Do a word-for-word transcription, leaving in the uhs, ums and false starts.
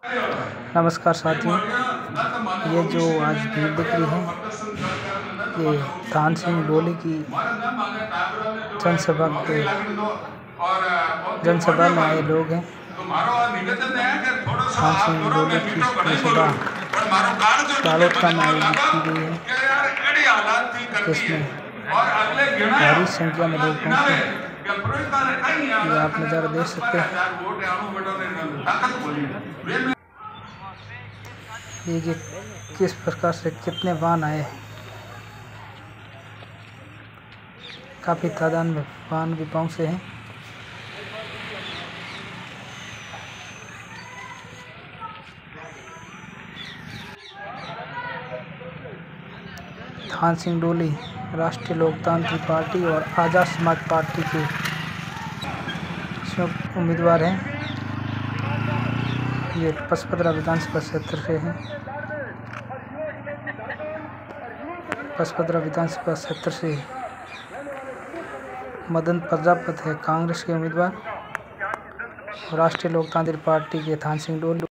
नमस्कार साथियों, ये जो आज भीड़ दिख रही है ये थान सिंह डोली की जनसभा के जनसभा में आए लोग हैं। थान सिंह डोली की जनसभा बालोतरा में आयोजित की गई है, जिसमें भारी संख्या में लोग पहुंचे। ये आप नज़ारा देख सकते हैं। ये किस प्रकार से कितने वाहन आए, काफ़ी तादाद में वाहन भी पहुंचे हैं। थान सिंह डोली राष्ट्रीय लोकतांत्रिक पार्टी और आज़ाद समाज पार्टी के उम्मीदवार हैं। ये पचपदरा विधानसभा क्षेत्र से हैं। पचपदरा विधानसभा क्षेत्र से मदन प्रजापत है कांग्रेस के उम्मीदवार। राष्ट्रीय लोकतांत्रिक पार्टी के थान सिंह डोली